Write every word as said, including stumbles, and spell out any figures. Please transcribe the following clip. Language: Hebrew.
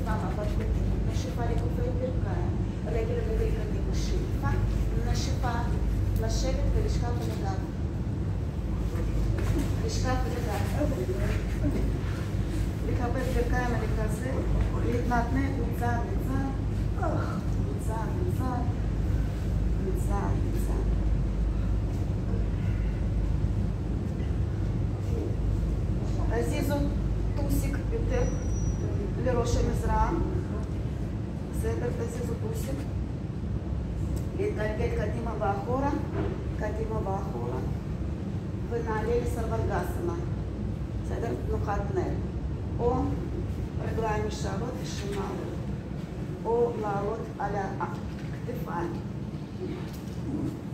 פעם אחת קדימה, נשיפה לכופי ברכיים, רגל רגל קדימה, שאיפה, נשיפה, לשבת ולשכב על הגב. לשכב על הגב. לקבל ברכיים על כזה, להתנתנק מצד לצד, מצד לצד, מצד לצד. תזיזו טוסיק יותר לראש המזרעה, בסדר, תזיזו טוסיק, להתגלגל קדימה ואחורה, קדימה ואחורה, ונעלה לסרבנגסנה, בסדר, תנוחת נר, או רגליים ישרות ושמאלות, או לעלות על הכתפיים.